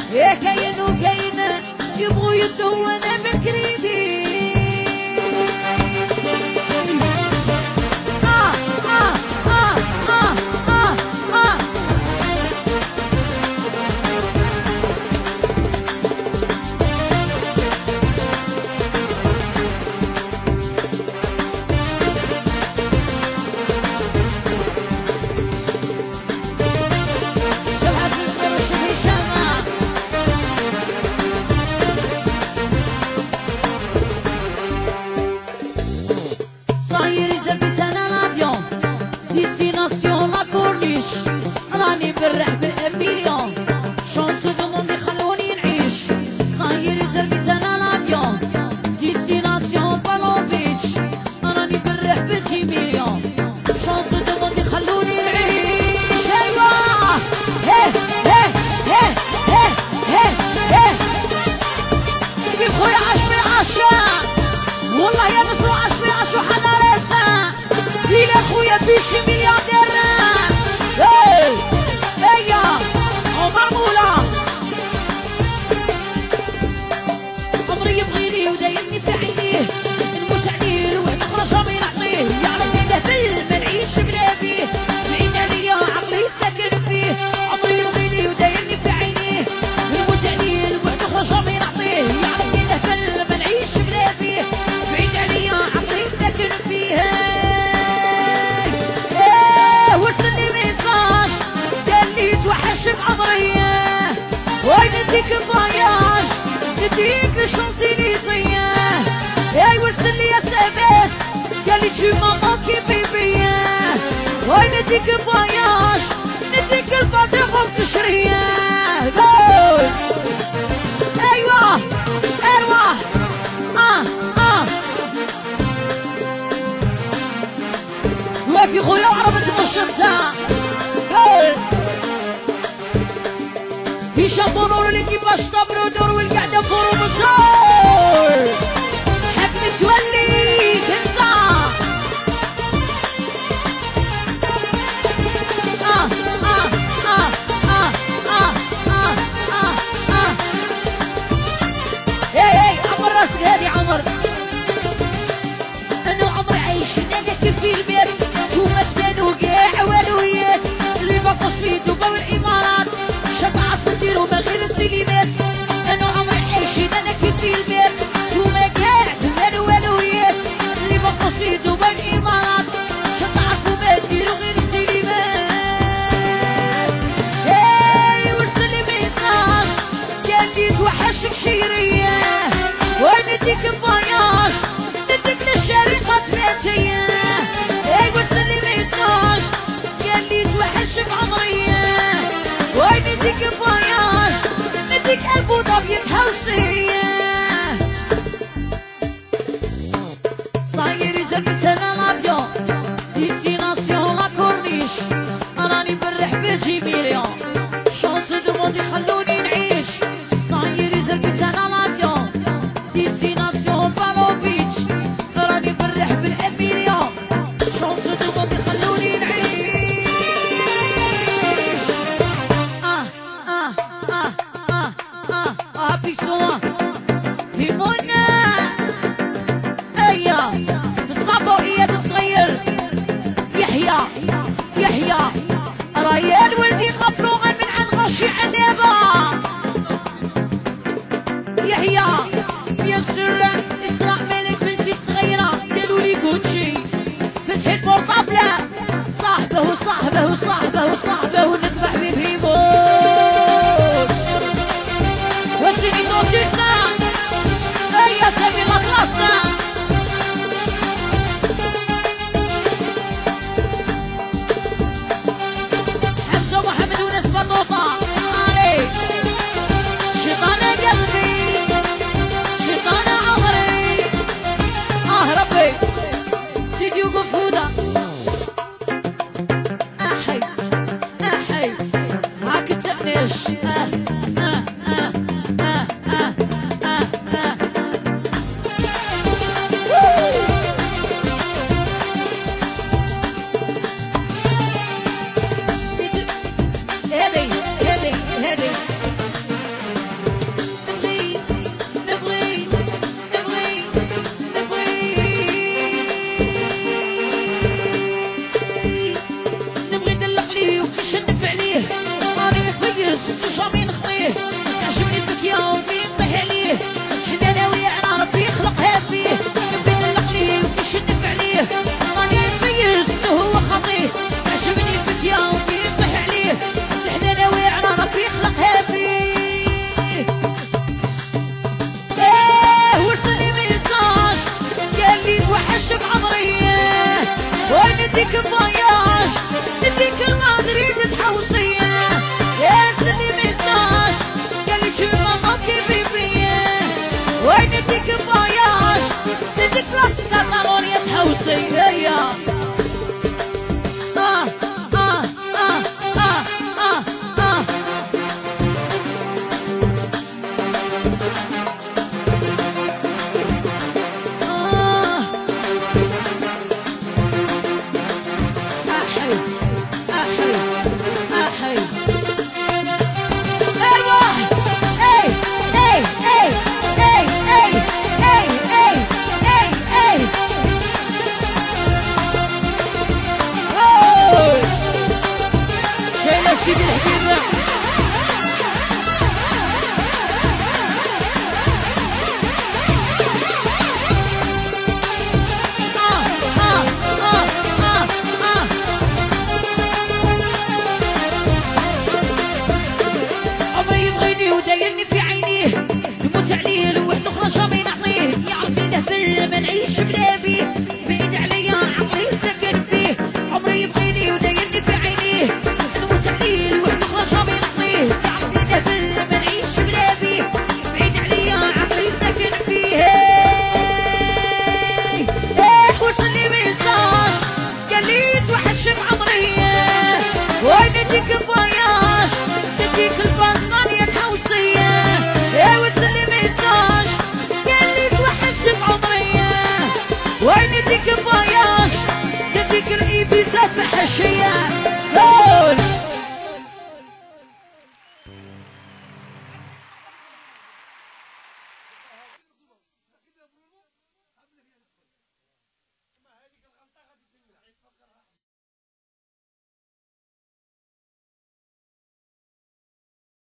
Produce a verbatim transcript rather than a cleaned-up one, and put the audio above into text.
يا كاين وكاين يبغوا يدوا انا بكريدي اه اه اه اه اه اه راني بالرح بالمليون شونسو دوموند يخلوني نعيش صاير زرقت انا لافيون ديستيناسيون بالوفيتش راني بالرح بجي مليون شونسو دوموند يخلوني نعيش ايوا هيه هيه هيه هيه هيه هيه في خويا عاش في عشا والله يا نصرو عاش في عشو حدا راسا ليلة خويا بيشي ملياردير هيه هيا عمر مولا عمري يبغيني ودايرني في عينيه نموت عليه الوعد خرج ما يعطيه يعرف يدهبل ما نعيش بلا بيه بعيد عليا عقلي ساكن فيه عمري يبغيني ودايرني في عينيه نموت عليه الوعد خرج ما يعطيه يعرف يدهبل ما نعيش بلا بيه بعيد عليا عقلي ساكن فيه ايه وصلني ميساج قال لي توحشك عمري وين نديك فواياج نديك الشونزيليزيه اي وصل لي اس ام اس قال لي tu m'as manqué bébé وين نديك فواياج نديك الفاتوره تشريه قول ايوه ايوه اه اه وفي خويا وعربة الشمسة قول هشام مرور الكيباج طبرو دور والقعدة فورو مزور حب متولي تنسى آه آه آه آه آه آه آه آه هي هي عمر راسك هادي عمر أنا وعمري عايشين هذاك في البيت وما تبانو كاع والويات اللي باقوش في دبي والإمارات شطعت نديرو ما غير السيلينات انا عمري عايشين انا كي في البيت وما كاع تبانو والويات اللي باقوش في دبي والإمارات شطعت وما نديرو غير السيلينات هاي ورسلي ميساج قال لي توحشك شيريه وين نديك فواياج نديك للشريقة باتيه هاي ورسلي ميساج قال لي توحشك عمري وين نديك فواياج نديك ابو ظبي تهوسيه صاير زربت انا لافيون ديستيناسيون لا كورنيش راني بالرح بجي مليون شونس دوموند يخلوني نعيش صاير زربت انا لافيون ديستيناسيون بالوفيتش راني بالرح بالمليون شونس دوموند يخلوني نعيش بيسوا هيمونا ايا مصطفى اياد الصغير يحيى يحيى ريال ولدي مفروغا من عن غشي عنابه يحيى يسر اسراء ملك بنتي الصغيره قالوا لي كوتشي فتحي البورطابل صاحبه وصاحبه وصاحبه وصاحبه ونذبح بيه بيموت وسيدي نوتيسا هيا سامي لا كلاسا حمزة ومحمد وناس بطوطة علي شيطانة قلبي شيطانة عمري اه ربي سيدي وقفودة احي احي تحشية